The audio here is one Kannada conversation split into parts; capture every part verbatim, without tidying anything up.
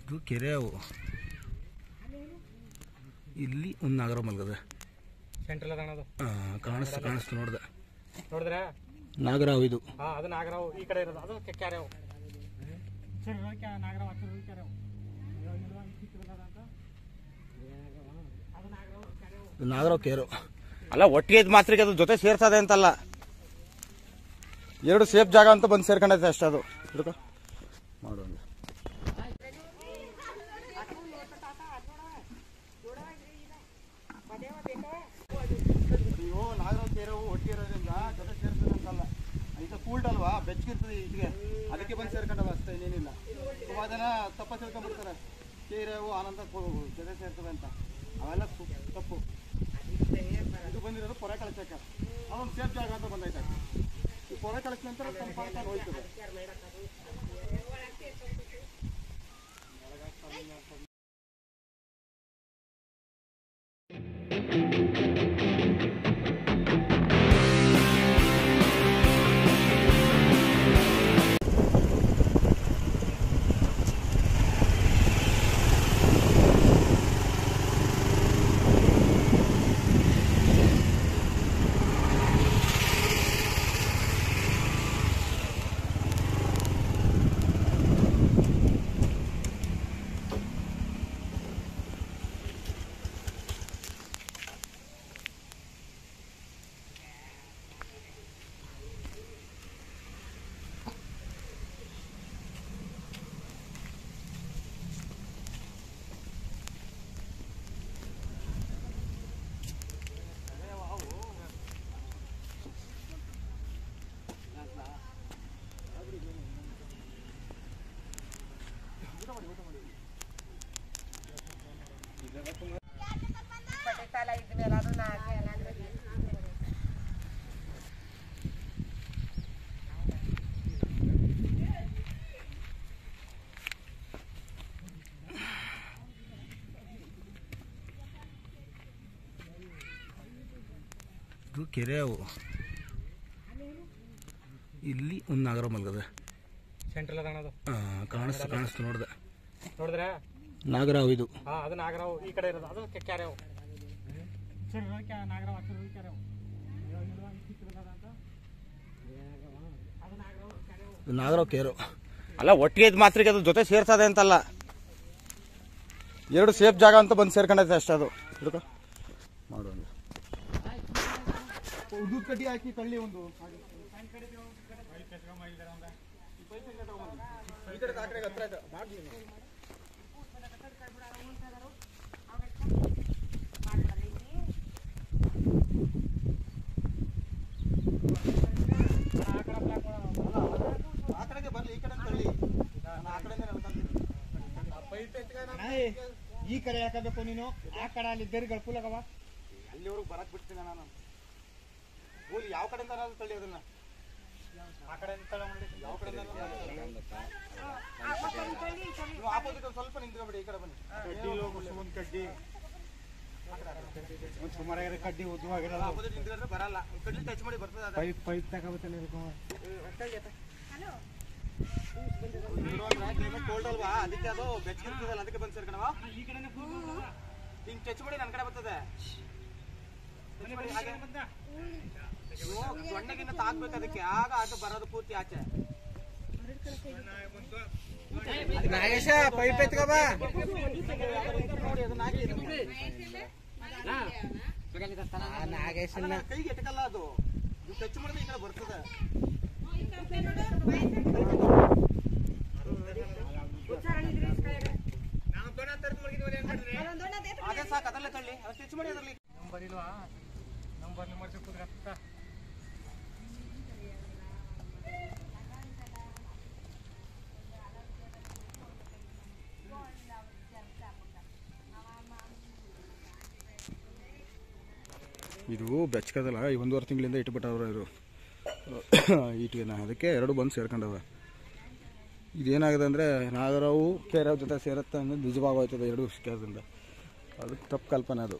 ಇದು ಕೆರೆ ಅವು ಇಲ್ಲಿ ಒಂದು ನಾಗರ ಮಲ್ಗದ ಸೆಂಟ್ರಲ್ ಅದ ಅದು ಕಾಣಿಸ್ತು ಕಾಣಿಸ್ತು ನೋಡ್ದೆ ನೋಡಿದ್ರೆ ನಾಗರಾವ್ ಇದು ಹಾ ಅದು ನಾಗರಾವ್ ಈ ಕಡೆ ಇರೋದು ಅದು ಕೆರೆವು ನಾಗರಾವ್ ಹತ್ತಿರ ಕೆರೆವು ನಾಗರಾವ್ ಕೇರು ಅಲ್ಲ ಒಟ್ಟಿಗೆ ಇದು ಮಾತ್ರ ಅದು ಜೊತೆ ಸೇರ್ಸದೆ ಅಂತಲ್ಲ, ಎರಡು ಸೇಫ್ ಜಾಗ ಅಂತ ಬಂದು ಸೇರ್ಕೊಂಡೈತೆ ಅಷ್ಟೇ. ಅದು ಹಿಡ್ಕೊ ಮಾಡೋಣ. ನೀವು ನಾಗರಾವ್ ಕೇರವು ಒಟ್ಟಿಗೆ ಇರೋದ್ರಿಂದ ಜೊತೆ ಸೇರ್ಸದೆ ಅಂತಲ್ಲ, ಈಗ ಕೂಲ್ಡ್ ಅಲ್ವಾ, ಬೆಚ್ಚಗಿರ್ತದೆ ಇಟ್ಟಿಗೆ, ಅದಕ್ಕೆ ಬಂದು ಸೇರ್ಕೊಂಡವ ಅಷ್ಟೇ, ಇನ್ನೇನಿಲ್ಲ. ತುಂಬಾ ಜನ ತಪ್ಪ ತಿಳ್ಕೊಂಡ್ಬಿಡ್ತಾರೆ ಕೇರವು ಆನಂದ ಜೊತೆ ಸೇರ್ತದೆ ಅಂತ, ಅವೆಲ್ಲ ತಪ್ಪು. ಇದು ಬಂದಿರೋದು ಪೊರೆ ಕಳಿಸಕ್ಕೆ, ಅದೊಂದು ಸೇಫ್ ಜಾಗ ಅಂತ ಬಂದೈತೆ. ಈ ಪೊರೆ ಕಳಿಸಿದ ನಂತರ ಸಂಪಾದನೆ ಹೋಯ್ತದೆ. ಇದು ಕೆರೆ ಅವು ಇಲ್ಲಿ ಒಂದು ನಾಗರ ಮಲ್ಗದ ಸೆಂಟ್ರಲ್ ಅದ ಅದು ಕಾಣಿಸ್ತು ಕಾಣಿಸ್ತು ನೋಡ್ದೆ ನೋಡಿದ್ರೆ ನಾಗರಾವ್ ಇದು ಹಾ ಅದು ನಾಗರಾವ್ ಈ ಕಡೆ ಇರೋದು ಅದು ಕೆರೆವು ನಾಗರಾವ್ ಹತ್ತಿರ ಕೆರೆವು ನಾಗರಾವ್ ಕೇರು. ಅಲ್ಲ ಒಟ್ಟಿಗೆ ಇದು ಮಾತ್ರ ಅದು ಜೊತೆ ಸೇರ್ಸದೆ ಅಂತಲ್ಲ, ಎರಡು ಸೇಫ್ ಜಾಗ ಅಂತ ಬಂದು ಸೇರ್ಕೊಂಡೈತೆ ಅಷ್ಟೇ. ಅದು ಹಿಡ್ಕೊ ಮಾಡೋಣ. ಉದ್ದು ಕಡ್ಡಿ ಹಾಕಿ ತಳ್ಳಿ ಒಂದು ಆ ಕಡೆಗೆ ಬರ್ಲಿ, ಈ ಕಡೆ ತಳ್ಳಿ, ಆ ಕಡೆ ಈ ಕಡೆ ಹಾಕಬೇಕು ನೀನು, ಆ ಕಡೆ ಅಲ್ಲಿ ಇದ್ದರಿ ಗಳ್ಪುಲಗವ ಅಲ್ಲಿವರೆಗೂ ಬರಕ್ ಬಿಡ್ತೀನಿ ನಾನು. ಗೋಲಿ ಯಾವ ಕಡೆಯಿಂದ ತಳ್ಳಿ ಅದನ್ನ, ಆ ಕಡೆ ಯಾವ ಕಡೆಯಿಂದ ನೀವು ಆಪೋಸಿಟ್ ಸ್ವಲ್ಪ ನಿಂತ್ಕೊಬಿಡಿ, ಈ ಕಡೆ ಬನ್ನಿ. ಒಂದು ಕಡ್ಡಿ ಒಂದು ಸುಮಾರು ಕಡ್ಡಿ ಉದ್ದವಾಗಿರಲ್ಲ, ಆಪೋಸಿಟ್ ನಿಂತ್ಕೊಂಡ್ರೆ ಬರಲ್ಲ, ಕಡ್ಡಿ ಟಚ್ ಮಾಡಿ ಬರ್ತದೆ. ಪೈಪ್ ಪೈಪ್ ತಗೋಬೇಕಲ್ಲ ಕೋಲ್ಡ್ ಅಲ್ವಾ, ಅದಕ್ಕೆ ಅದು ಬೆಚ್ಚಗಿರ್ತದಲ್ಲ, ಅದಕ್ಕೆ ಬಂದು ಸೇರ್ಕಣವಾ. ಹಿಂಗ್ ಟಚ್ ಮಾಡಿ ನನ್ನ ಕಡೆ ಬರ್ತದೆ, ಸೊಣ್ಣಗಿನ್ನ ತಾಕ್ಬೇಕು ಅದಕ್ಕೆ, ಆಗ ಅದು ಬರೋದು ಪೂರ್ತಿ ಆಚೆ. ನಾಗೇಶ ಪೈಪ್ ಎತ್ಕೋ ಬಾ. ನೋಡಿ ಅದನ್ನ ಹಾಕಿ ನಾಗೇಶನ್ನ ಕೈಗೆ ಎಟಕಲ್ಲ, ಅದು ಟಚ್ ಮಾಡಿದ್ರೆ ಈ ಕಡೆ ಬರ್ತದೆ. ಅದೇ ಸಾಕು, ಅದಲ್ಲೇ ತಳ್ಳಿ, ಅದು ಟಚ್ ಮಾಡಿ ಅದರಲ್ಲಿ. ನಂಬರ್ ಇಲ್ವಾ? ನಂಬರ್ ನಂಬರ್ ಸಿಕ್ಕುದ್ರೆ ಇದು ಬೆಚ್ಚಕದಲ್ಲ, ಈ ಒಂದೂವರೆ ತಿಂಗಳಿಂದ ಇಟ್ಬಿಟ್ಟವ್ರ ಇವರು ಇಟ್ಗೆನ, ಅದಕ್ಕೆ ಎರಡು ಬಂದು ಸೇರ್ಕೊಂಡವ. ಇದೇನಾಗಿದೆ ಅಂದರೆ ನಾಗರಾವು ಕೇರವ್ ಜೊತೆ ಸೇರುತ್ತೆ ಅಂದರೆ ನಿಜವಾಗೋಯ್ತದೆ ಎರಡು ಕೇರದಿಂದ, ಅದಕ್ಕೆ ತಪ್ಪು ಕಲ್ಪನೆ ಅದು.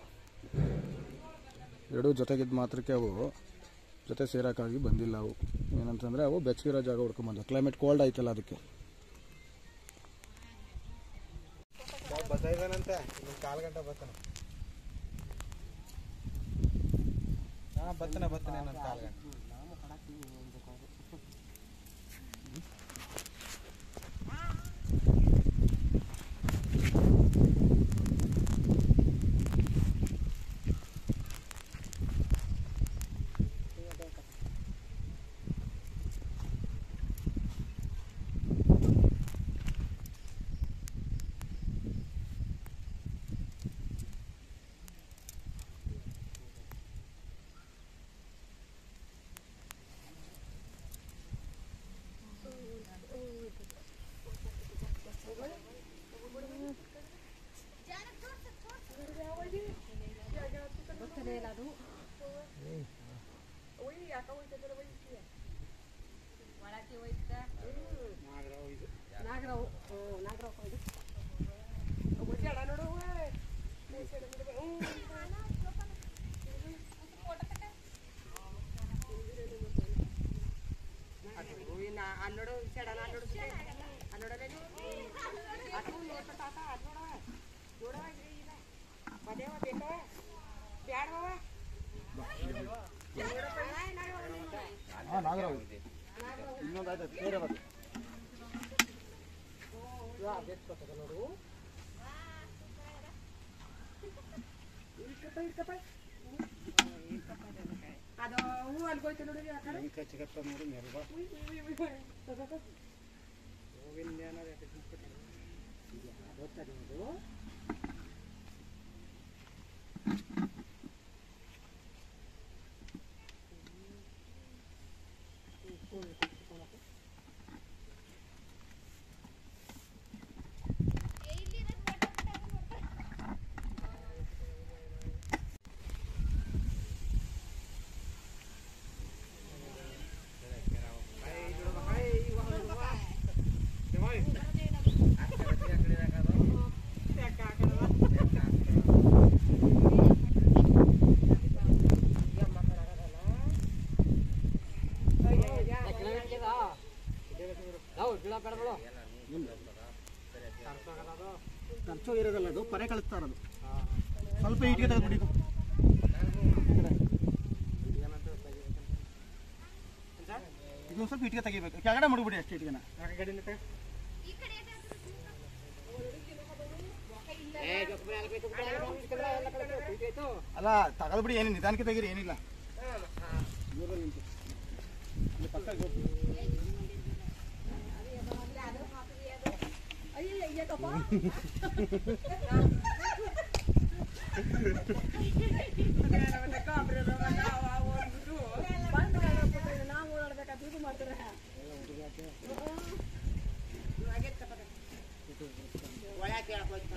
ಎರಡೂ ಜೊತೆಗಿದ್ದು ಮಾತ್ರಕ್ಕೆ ಅವು ಜೊತೆ ಸೇರೋಕ್ಕಾಗಿ ಬಂದಿಲ್ಲ. ಅವು ಏನಂತಂದರೆ ಅವು ಬೆಚ್ಚಗಿರೋ ಜಾಗ ಹುಡ್ಕೊಂಬಂದು, ಕ್ಲೈಮೇಟ್ ಕೋಲ್ಡ್ ಆಯ್ತಲ್ಲ ಅದಕ್ಕೆ. ಬರುತ್ತೆ ಕಾಲು ಗಂಟೆ ಬರ್ತಾನೆ ಹಾಂ ಬರ್ತಾನೆ ಬರ್ತಾನೆ ನನ್ನ ಕಾಲು ಗಂಟೆ అల్లుడు చెడన అల్లుడు అల్లుడలేదు అటు నోట తాత అన్నోడవ చూడవ మదేవ పెట్టవ బ్యాడవ ಹಾಂ ನಾಗರಾವ್ ಇನ್ನೊಂದು ಆಯ್ತು ಬೇರೆ ಬರ್ತದೆ ನೋಡು ಅದು ಹೂ ಅಲ್ಗೋಯ್ತು ನೋಡಿ ಆ ಕಡೆ ಚಿಕತ್ತ ನೋಡಿ ನೆರವ ಖರ್ಚು ಇರೋದಲ್ಲ ಅದು ಪರೆ ಕಳಿಸ್ತಾ ಇರೋದು ಸ್ವಲ್ಪ ಇಟ್ಟಿಗೆ ತೆಗೆದ್ಬಿಡಿ ಇದೊಂದು ಸ್ವಲ್ಪ ಇಟ್ಟಿಗೆ ತೆಗಿಬೇಕು ಕೆಳಗಡೆ ಮಾಡಿಬಿಡಿ ಅಷ್ಟೇ ಇಟ್ಟಿಗೆನ ಅಲ್ಲ ತಗದ್ಬಿಡಿ ಏನು ನಿಧಾನಕ್ಕೆ ತೆಗೀರಿ ಏನಿಲ್ಲ ಪಕ್ಕ ನಾವು ಓಡಾಡ್ಬೇಕಾದ ಇದು ಮಾಡ್ತಾರೆ ಒಳಗೆ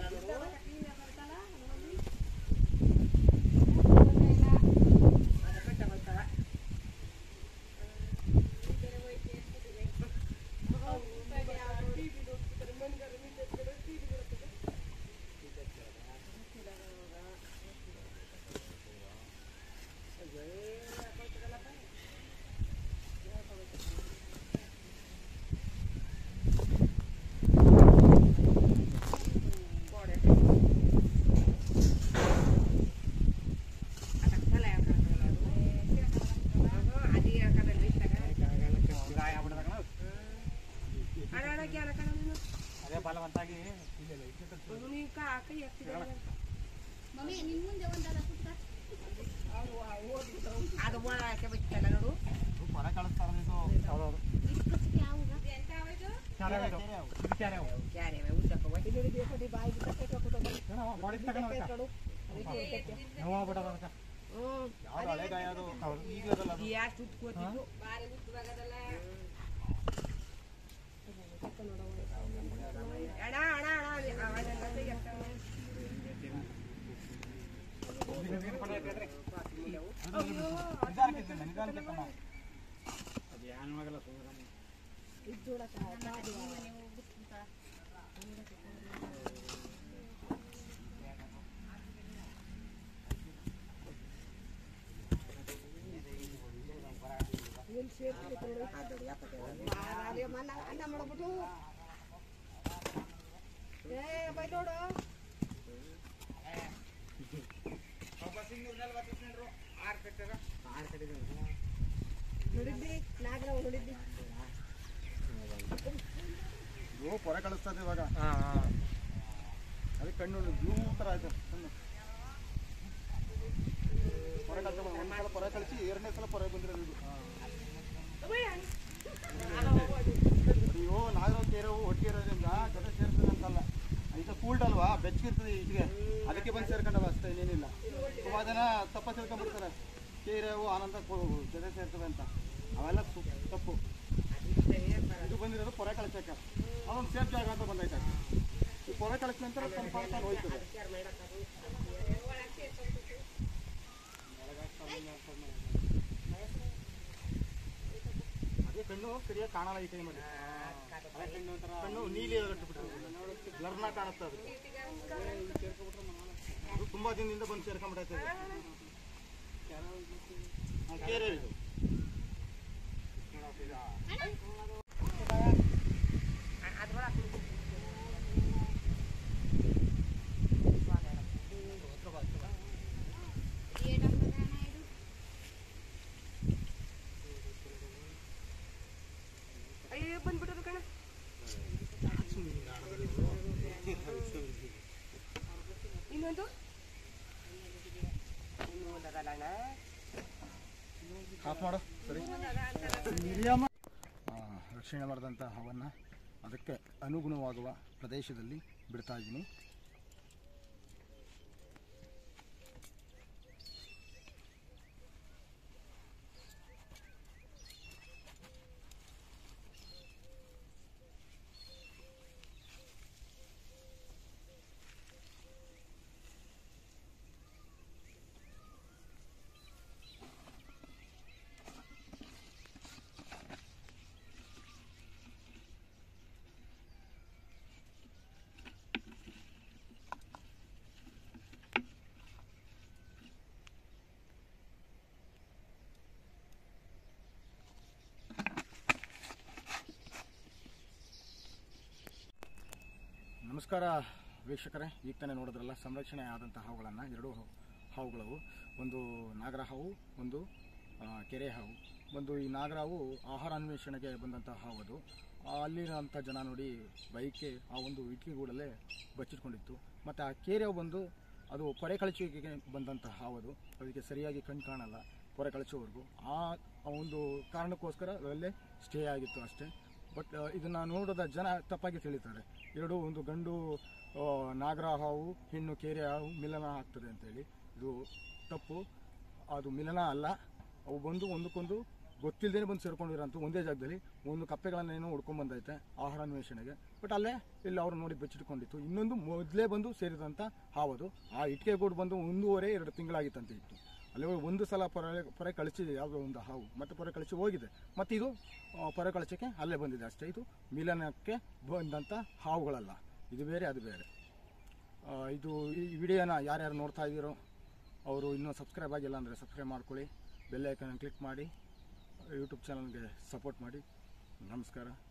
ಅದೇ ಬಲವಂತಾಗಿ ಅದು ಒಳಕ್ಕೆ ಬಿಟ್ಟಲ್ಲ ನೋಡು ಪರ ಕಳಿಸ್ತಾರ ಅನ್ನ ಮಾಡ್ಬಿಟ್ಟು ಏ ಬೈ ನೋಡು ವಾಪಸ್ ಇನ್ನೂರ ನಲ್ವತ್ತು ಇಸ್ಕೊಂಡ್ರು ಆರು ಕಟ್ಟಾರ ಆರು ಕಟ್ಟಿದ್ರು ನೋಡಿದ್ದಿ ನಾಗರ ನೋಡಿದ್ದಿ ಇದು ಪೊರೆ ಕಳಿಸ್ತದೆ ಇವಾಗ ಅದಕ್ಕೆ ಕಣ್ಣು ಬ್ಲೂ ಥರ ಆಯ್ತು ಕಣ್ಣು ಪೊರೆ ಕಳಿಸ ಒಂದ್ಸಲ ಪೊರೆ ಕಳಿಸಿ ಎರಡನೇ ಸಲ ಪೊರೆ ಬಂದಿರೋದು ಇದು ಅಯ್ಯೋ ನಾಗರಾವ್ ಕೇರವು ಒಟ್ಟಿಗೆ ಇರೋದ್ರಿಂದ ಜೊತೆ ಸೇರ್ತದೆ ಅಂತಲ್ಲ ಈಗ ಕೂಲ್ಡ್ ಅಲ್ವಾ ಬೆಚ್ಚಗಿರ್ತದೆ ಇಟ್ಟಿಗೆ ಅದಕ್ಕೆ ಬಂದು ಸೇರ್ಕೊಂಡವ ಅಷ್ಟೇ ಇನ್ನೇನಿಲ್ಲ ತುಂಬ ಜನ ತಪ್ಪ ಸೇರ್ಕೊಂಡ್ಬಿಡ್ತಾರೆ ಕೇರವು ಆನಂದ ಜೊತೆ ಸೇರ್ತವೆ ಅಂತ ಅವೆಲ್ಲ ತಪ್ಪು ಇದು ಬಂದಿರೋದು ಪೊರೆ ಕಳಿಸಕ್ಕೆ ಅದೊಂದು ಸೇಫ್ ಜಾಗ ಅಂತ ಬಂದೈತೆ ಈ ಪೊರೆ ಕಳಿಸಿದ ನಂತರ ತಂಪಾಡ್ಕೊಂಡು ಹೋಯ್ತದೆ ಅದೇ ಕಣ್ಣು ಸರಿಯಾಗಿ ಕಾಣಲ್ಲ ಈ ಟೈಮಲ್ಲಿ ಕಣ್ಣು ನೀಲಿ ಬ್ಲರ್ನ ಕಾಣುತ್ತೆ ಅದು ಅದು ತುಂಬಾ ದಿನದಿಂದ ಬಂದು ಸೇರ್ಕೊಂಡ್ಬಿಟ್ಟೈತೆ ಕೇರೆ ಇದು ಅಯ್ಯೋ ಬಂದ್ಬಿಟ್ಟರು ಕಣ ಇನ್ನೊಂದು ಆಫ್ ಮಾಡು ಸರಿ ರಕ್ಷಣೆ ಮಾಡಿದಂಥ ಹವನ್ನು ಅದಕ್ಕೆ ಅನುಗುಣವಾಗುವ ಪ್ರದೇಶದಲ್ಲಿ ಬಿಡ್ತಾ ಇದ್ದೀನಿ. ನಮಸ್ಕಾರ ವೀಕ್ಷಕರೇ, ಈಗ ತಾನೇ ನೋಡಿದ್ರಲ್ಲ ಸಂರಕ್ಷಣೆ ಆದಂಥ ಹಾವುಗಳನ್ನು, ಎರಡು ಹಾವುಗಳವು, ಒಂದು ನಾಗರ ಹಾವು, ಒಂದು ಕೆರೆ ಹಾವು. ಒಂದು ಈ ನಾಗರ ಹಾವು ಆಹಾರ ಅನ್ವೇಷಣೆಗೆ ಬಂದಂಥ ಹಾವು. ಅದು ಅಲ್ಲಿರೋಂಥ ಜನ ನೋಡಿ ಬೈಕ್ಗೆ ಆ ಒಂದು ಇಟ್ಕಿಗೂಡಲ್ಲೇ ಬಚ್ಚಿಟ್ಕೊಂಡಿತ್ತು. ಮತ್ತು ಆ ಕೆರೆ ಹಾವು ಬಂದು ಅದು ಪೊರೆ ಕಳಚುವಿಕೆಗೆ ಬಂದಂಥ ಹಾವು. ಅದು ಅದಕ್ಕೆ ಸರಿಯಾಗಿ ಕಣ್ಣು ಕಾಣಲ್ಲ ಪೊರೆ ಕಳಚೋವರೆಗೂ. ಆ ಒಂದು ಕಾರಣಕ್ಕೋಸ್ಕರ ಅದರಲ್ಲೇ ಸ್ಟೇ ಆಗಿತ್ತು ಅಷ್ಟೇ. ಬಟ್ ಇದನ್ನು ನೋಡೋದ ಜನ ತಪ್ಪಾಗಿ ತಿಳಿತಾರೆ. ಎರಡು ಒಂದು ಗಂಡು ನಾಗರ ಹಾವು, ಹೆಣ್ಣು ಕೆರೆ ಹಾವು ಮಿಲನ ಆಗ್ತದೆ ಅಂತೇಳಿ. ಇದು ತಪ್ಪು. ಅದು ಮಿಲನ ಅಲ್ಲ. ಅವು ಬಂದು ಒಂದಕ್ಕೊಂದು ಗೊತ್ತಿಲ್ಲದೇ ಬಂದು ಸೇರ್ಕೊಂಡಿರೋಂಥ ಒಂದೇ ಜಾಗದಲ್ಲಿ ಒಂದು ಕಪ್ಪೆಗಳನ್ನೇನೋ ಹುಡ್ಕೊಂಡು ಬಂದೈತೆ ಆಹಾರ ಅನ್ವೇಷಣೆಗೆ. ಬಟ್ ಅಲ್ಲೇ ಇಲ್ಲಿ ಅವ್ರು ನೋಡಿ ಬಚ್ಚಿಟ್ಕೊಂಡಿತ್ತು. ಇನ್ನೊಂದು ಮೊದಲೇ ಬಂದು ಸೇರಿದಂಥ ಹಾವದು. ಆ ಇಟ್ಟಿಗೆ ಗೂಡು ಬಂದು ಒಂದೂವರೆ ಎರಡು ತಿಂಗಳಾಗಿತ್ತಂತೆ ಇಟ್ಟು. ಅಲ್ಲಿ ಒಂದು ಸಲ ಪೊರೆ ಪೊರೆ ಕಳಿಸಿದೆ ಯಾವುದೋ ಒಂದು ಹಾವು, ಮತ್ತೆ ಪೊರೆ ಕಳಿಸಿ ಹೋಗಿದೆ. ಮತ್ತು ಇದು ಪೊರೆ ಕಳಿಸೋಕ್ಕೆ ಅಲ್ಲೇ ಬಂದಿದೆ ಅಷ್ಟೇ. ಇದು ಮಿಲನಕ್ಕೆ ಬಂದಂಥ ಹಾವುಗಳಲ್ಲ. ಇದು ಬೇರೆ, ಅದು ಬೇರೆ. ಇದು ಈ ವಿಡಿಯೋನ ಯಾರ್ಯಾರು ನೋಡ್ತಾ ಇದ್ದೀರೋ ಅವರು ಇನ್ನೂ ಸಬ್ಸ್ಕ್ರೈಬ್ ಆಗಿಲ್ಲ ಅಂದರೆ ಸಬ್ಸ್ಕ್ರೈಬ್ ಮಾಡ್ಕೊಳ್ಳಿ. ಬೆಲ್ ಐಕಾನ್ ಕ್ಲಿಕ್ ಮಾಡಿ ಯೂಟ್ಯೂಬ್ ಚಾನಲ್ಗೆ ಸಪೋರ್ಟ್ ಮಾಡಿ. ನಮಸ್ಕಾರ.